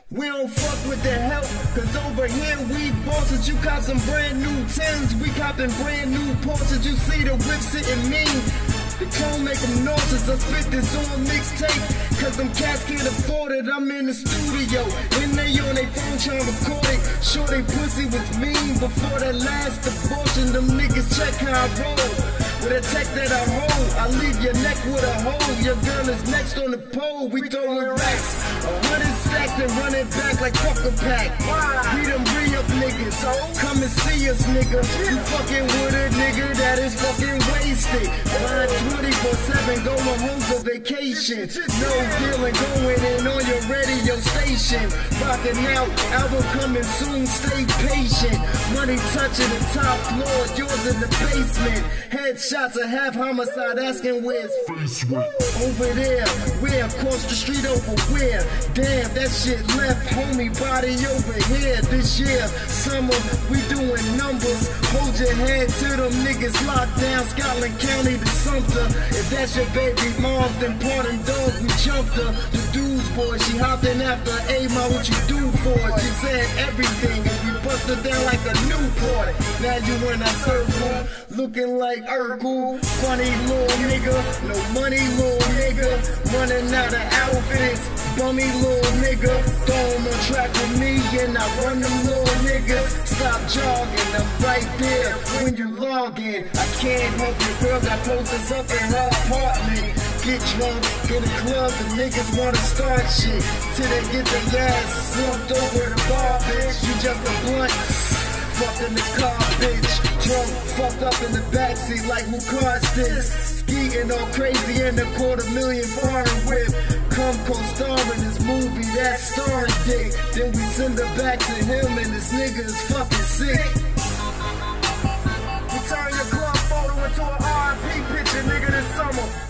We don't fuck with the help, cause over here we bosses. You cop some brand new 10s, we copping brand new Porsches. You see the whip sitting mean, the cone make them nauseous. I spit this on mixtape, cause them cats can't afford it. I'm in the studio, and they on their phone trying to record it. Sure they pussy was mean before that last abortion. Them niggas check how I roll, with a tech that I hold. I leave your neck with a hole, your girl is next on the pole. We throwing racks, 100 stacks and run it back like fuck a pack. We them re-up niggas, come and see us nigga. You fucking with a nigga that is fucking wasted. Line 24/7, going home for vacation. No dealing, going in on your radio station. Rocking out, album coming soon, stay patient. Money touching the top floor, yours in the basement. Headshots of half homicide, asking where's face went. Over there, we're across the street over where? Damn, that shit left, homie, body over here. This year, summer, we doing numbers. Hold your head to them niggas locked down, Scotland County to Sumter. If that's your baby mom, then pardon dog, we jumped her. The dude's boy, she hopped in after A-Ma, what you do for her? She said everything, and we busted down like a Newport. Now you in a circle, looking like Urkel. Funny little nigga, no money little nigga. Running out of outfits, bummy little nigga. Throw 'em on track with me, and I run them little niggas. Stop jogging, I'm right there when you log in. I can't help your girl, got posters up in her apartment. Get drunk, get a club, the niggas wanna start shit till they get their ass slumped over the bar, bitch. You just a blunt, fucked in the car, bitch. Drunk, fucked up in the backseat like who caused this? Skeeting all crazy in the $250,000 foreign whip. Come co-star in this movie that's starring Dick. Then we send her back to him and this nigga is fucking sick. We turn your club photo into an R&B picture, nigga, this summer.